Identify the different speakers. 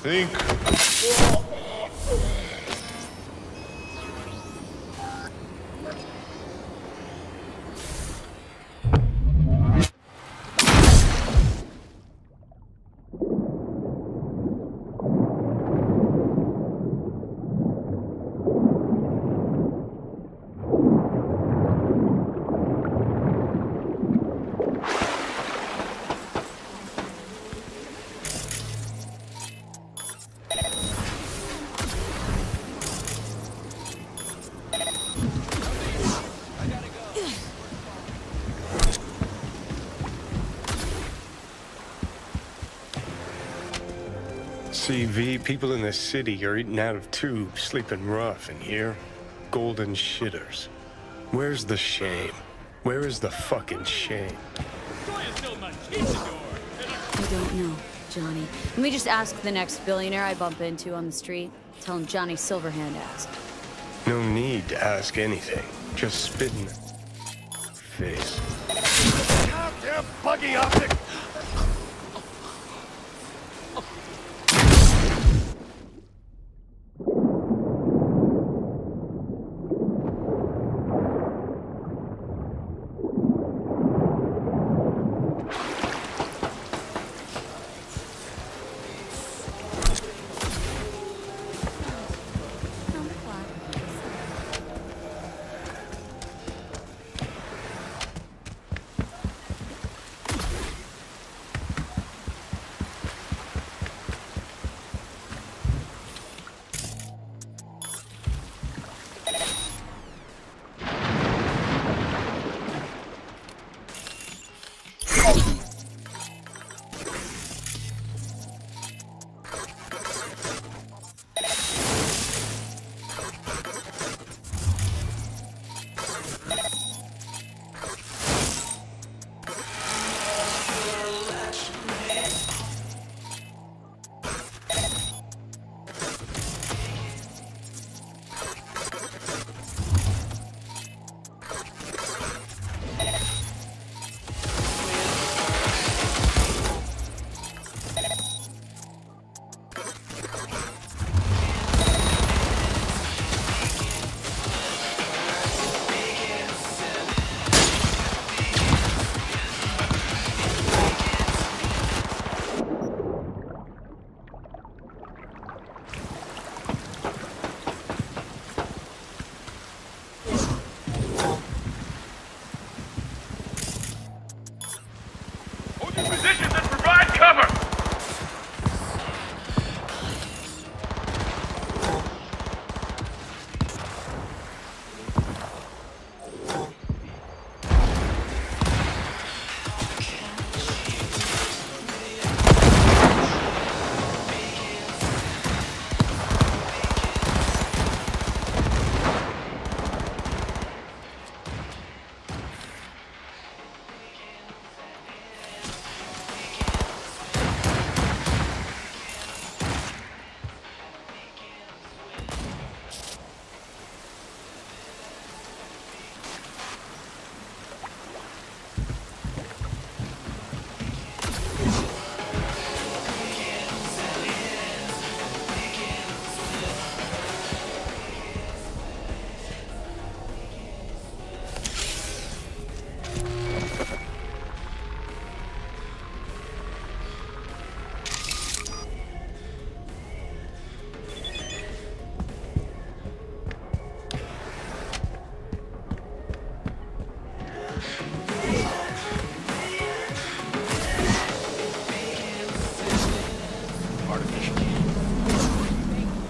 Speaker 1: Think. CV, people in this city are eating out of tubes, sleeping rough, and here, golden shitters. Where's the shame? Where is the fucking shame?
Speaker 2: I don't know, Johnny. Let me just ask the next billionaire I bump into on the street. Tell him Johnny Silverhand asked.
Speaker 1: No need to ask anything. Just spit in the face.
Speaker 3: Goddamn buggy optic!